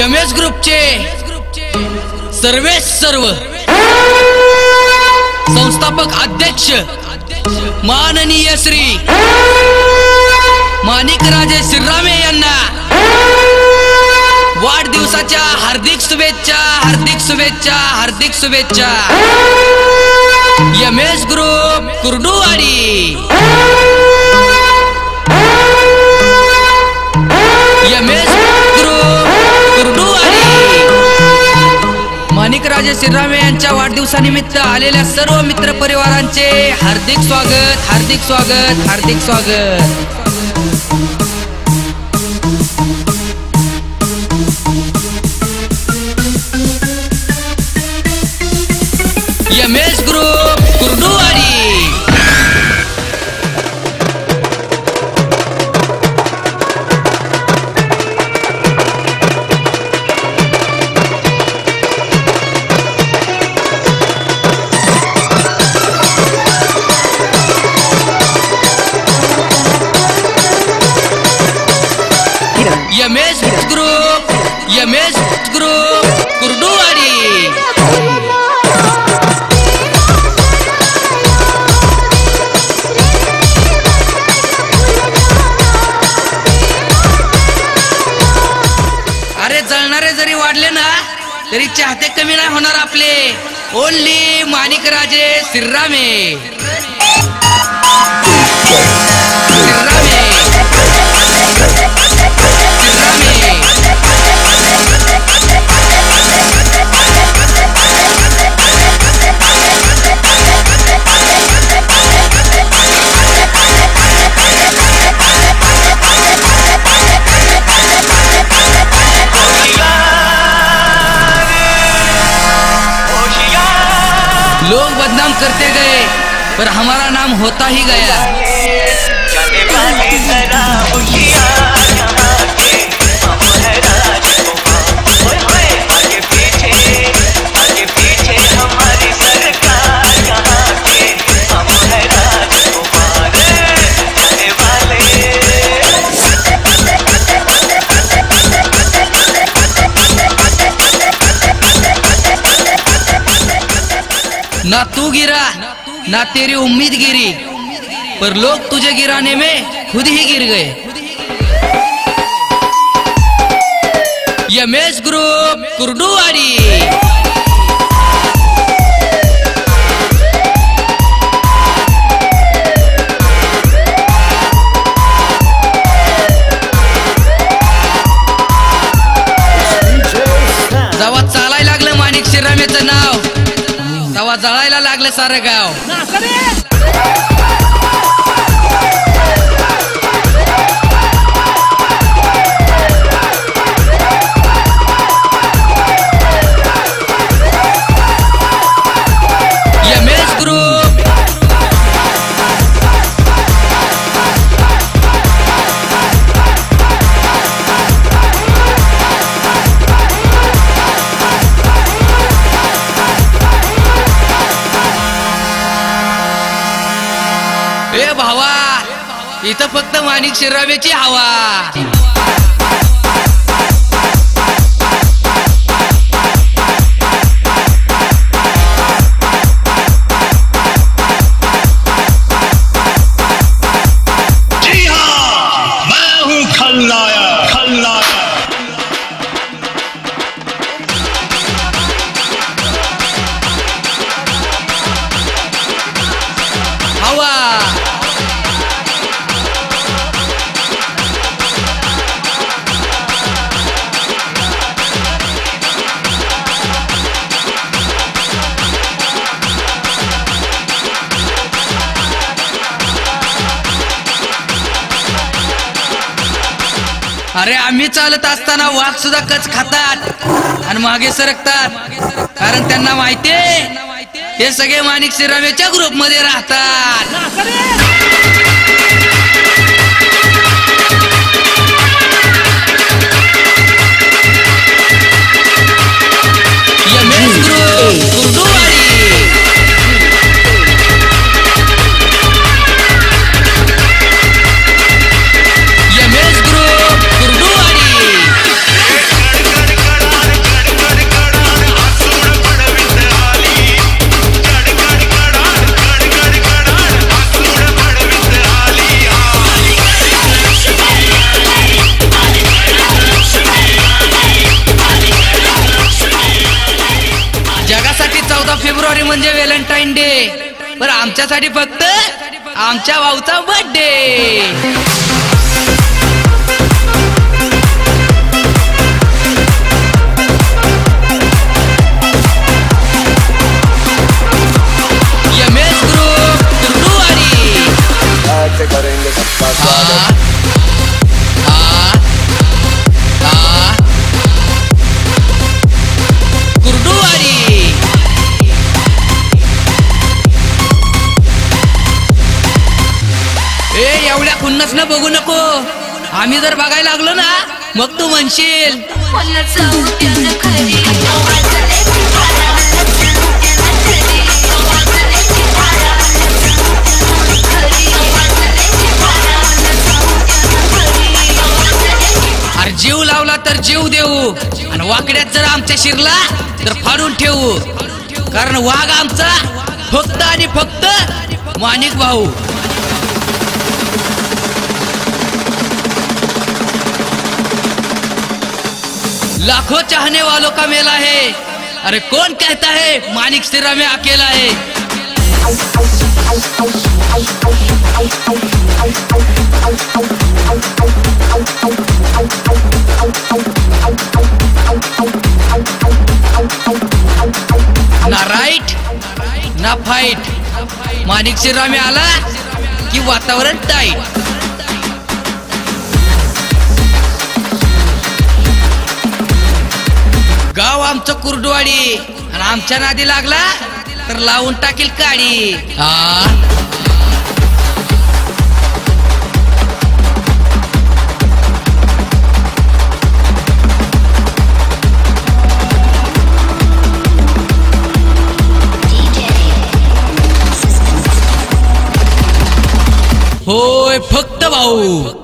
यमेश ग्रुपचे सर्व संस्थापक अध्यक्ष माननीय श्री माणिकराजे सिर्रामे यांना वाढदिवसाच्या हार्दिक शुभेच्छा यमेश ग्रुप कुर्डुवाडी। यमेश ग्रुप कुर्डुवाडी माणिकराजे सिर्रामे यांच्या वाढदिवसानिमित्त आलेल्या सर्व मित्र परिवारांचे हार्दिक स्वागत। यमेश ग्रुप कुर्डुवाडी। यमेश ग्रुप कुर्डुवाडी। अरे जळणारे जरी वाढले ना तरी चाहते कमी नाही होणार आपले। ओनली माणिकराजे सिर्रामे। लोग बदनाम करते गए पर हमारा नाम होता ही गया। ना तू गिरा ना तेरी उम्मीद गिरी पर लोग तुझे गिराने में खुद ही गिर गए। यमेश ग्रुप कुर्डुवाडी। जेव्हा चालायला लागलं माणिक सिर्रामेचं नाव तेव्हा जळायला लागलं सारं गाव। यमेश ग्रुप ए भावा इथं फक्त माणिक सिर्रामेची हवा। जी हाँ मैं हूँ खलनायक। हवा अरे आम्ही चालत असताना वाघ सुद्धा कच खातात आणि मागे सरकतात कारण त्यांना माहितीये हे सगळे माणिक सिर्रामेच्या ग्रुप मध्ये राहतात। यमेश ग्रुप कुर्डुवाडी। यमेश ग्रुप कुर्डुवाडी। म्हणजे व्हॅलेंटाईन डे, पण आमच्यासाठी फक्त आमच्या भाऊचा बर्थडे. करेंगे सबका स्वागत. कुर्डुवाडी एवढ्या खुन्नस न बघू नको. आम्ही जर बघायला लागलो ना मग तू म्हणशील जीव लावला तर जीव देऊ, आणि वाकड्यात जर आमच्या शिरला तर फाडून ठेवू. कारण वाघ आमचा फक्त आणि फक्त माणिक भाऊ. लाखों चाहने वालों का मेला है. अरे कौन कहता है मानिक सिरा में अकेला है. ना राईट ना फाईट. माणिक शिरामे आला की वातावरण टाईट. गाव आमचं कुर्डुवाडी, आणि आमच्या नादी लागला तर लावून टाकील काडी. होय फक्त भाऊ.